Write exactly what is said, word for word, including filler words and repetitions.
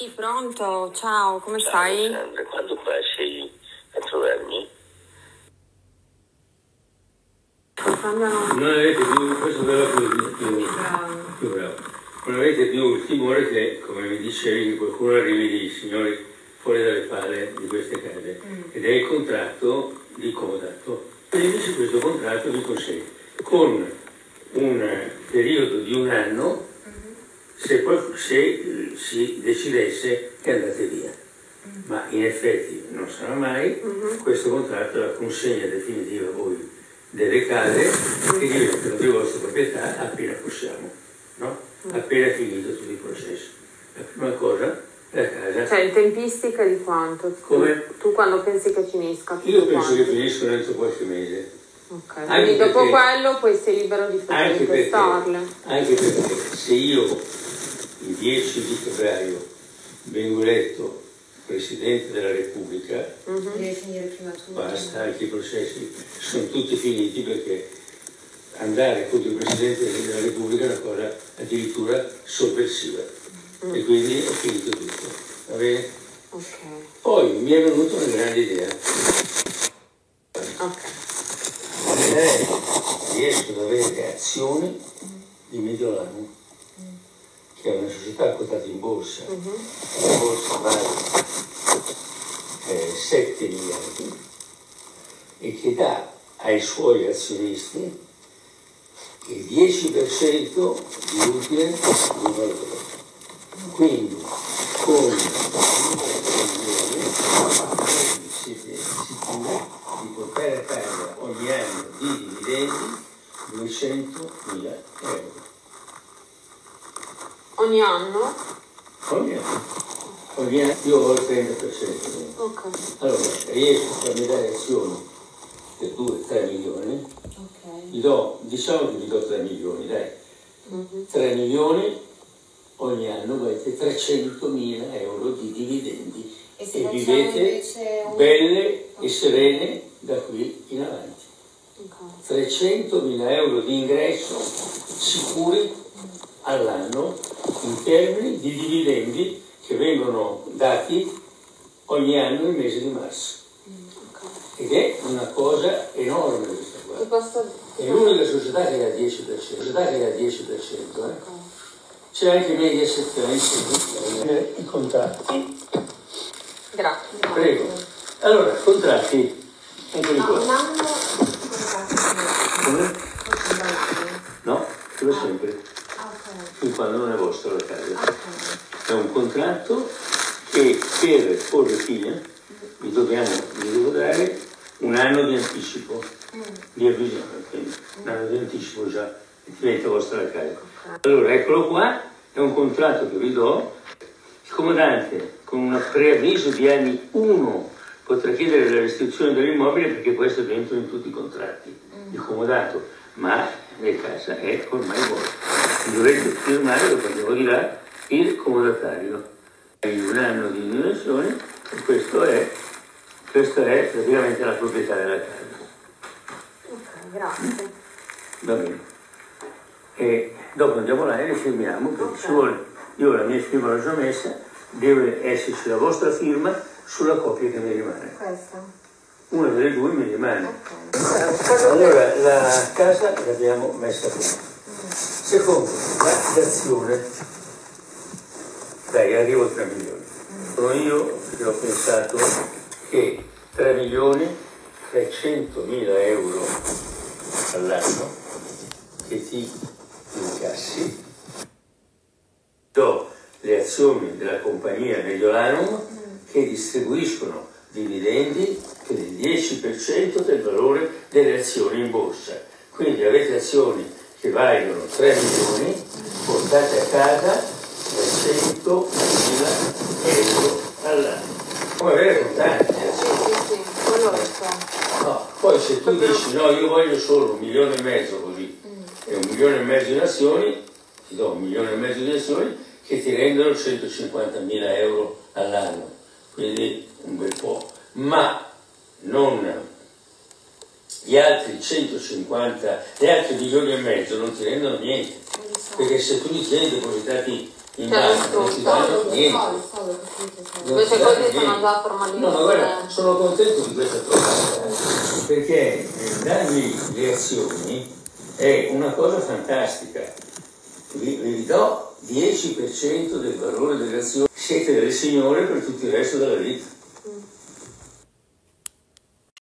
Pronto, ciao, come Ciao, stai? Alessandra, quando passi a trovarmi? Cambiano. Non avete più, questo però più, più, più bravo, non avete più il timore che, come mi dicevi, che qualcuno arrivi di signori fuori dalle palle di queste case, mm. ed è il contratto di comodato. E invece questo contratto vi consente, con un periodo di un anno, se, poi, se si decidesse che andate via. Mm. Ma in effetti non sarà mai, mm-hmm. questo contratto è la consegna definitiva a voi delle case che diventano di vostra proprietà appena possiamo, no? Appena finito tutti i processi. La prima cosa, la casa. Cioè, in tempistica di quanto? Come? Tu, tu quando pensi che finisca? Io penso quanto? che finiscono entro qualche mese. Ok, quindi dopo perché, quello poi sei libero di manifestarle. Anche perché se io il dieci di febbraio vengo eletto Presidente della Repubblica, mm-hmm. basta, anche i processi sono tutti finiti, perché andare contro il Presidente della Repubblica è una cosa addirittura sovversiva, mm. e quindi è finito tutto, va bene? Okay. Poi mi è venuta una grande idea. Ok. Lei riesco ad avere azioni di Mediolanum, che è una società quotata in borsa, uh-huh. la borsa vale eh, sette miliardi e che dà ai suoi azionisti il dieci per cento di utile di valore. Quindi con siete sicuri di portare a casa ogni anno di dividendi duecentomila euro. Ogni anno? Ogni anno. Ogni anno io ho il trenta per cento. Ok. Allora, riesco a farmi dare azioni per due tre milioni. Ok. Gli do, diciamo che gli do tre milioni, dai. Mm-hmm. tre milioni ogni anno, avete trecentomila euro di dividendi. E, e vivete un... belle e serene da qui in avanti. Okay. trecentomila euro di ingresso sicuri all'anno in termini di dividendi che vengono dati ogni anno il mese di marzo. Mm, okay. Ed è una cosa enorme questa qua. Posso... È l'unica società che ha il dieci per cento. Società che ha il dieci per cento. Eh? Okay. C'è anche Mediaset che ha inserito i contratti. Grazie. Prego. Allora, contratti. Eccoli no, qua. Un anno... Come? No, ce l'ho sempre. Fin quando non è vostra la casa. Okay. È un contratto che per porre fine vi, dobbiamo, vi devo dare un anno di anticipo, mm. di avviso, quindi un anno di anticipo già diventa vostra la casa. Okay. Allora eccolo qua, è un contratto che vi do, il comandante con un preavviso di anni uno potrà chiedere la restrizione dell'immobile, perché questo è dentro in tutti i contratti, mm. il comodato, ma nel casa è ormai vostro. Dovete firmare, lo prendiamo di là, il comodatario. Hai un anno di dimensione e questo è, questo è praticamente la proprietà della casa. Ok, grazie. Va bene. E dopo andiamo là e le firmiamo, perché okay. ci vuole, io la mia firma l'ho già messa, deve esserci la vostra firma sulla copia che mi rimane. Questa? Una delle due mi rimane. Okay. Allora la casa l'abbiamo messa qui. Secondo, la dazione, dai, arrivo a tre milioni. Sono io che ho pensato che tre milioni trecentomila euro all'anno che ti incassi, do le azioni della compagnia Mediolanum che distribuiscono dividendi per il dieci per cento del valore delle azioni in borsa. Quindi avete azioni che valgono tre milioni, portate a casa trecentomila euro all'anno. Come avere contanti. Sì, sì, sì, quello lo so. No, poi se tu dici no, io voglio solo un milione e mezzo così, mm. e un milione e mezzo in azioni, ti do un milione e mezzo di azioni che ti rendono centocinquantamila euro all'anno, quindi un bel po'. Ma non... Gli altri centocinquanta, gli altri milioni e mezzo non ti rendono niente, perché se tu li tieni depositati in banca non ci danno niente. Invece così sono già formalmente. No, ma guarda, sono contento di questa proposta, perché dargli le azioni è una cosa fantastica. Vi, vi do dieci per cento del valore delle azioni, siete del Signore per tutto il resto della vita.